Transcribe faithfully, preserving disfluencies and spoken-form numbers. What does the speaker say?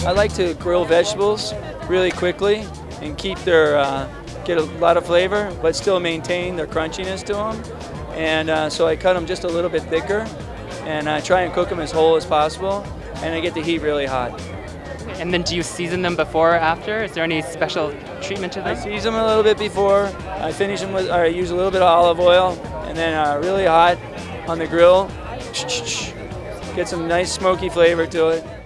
I like to grill vegetables really quickly and keep their, uh, get a lot of flavor, but still maintain their crunchiness to them. And uh, so I cut them just a little bit thicker, and I try and cook them as whole as possible, and I get the heat really hot. And then do you season them before or after? Is there any special treatment to I them? season them a little bit before. I finish them with, or I use a little bit of olive oil, and then uh, really hot on the grill. Get some nice smoky flavor to it.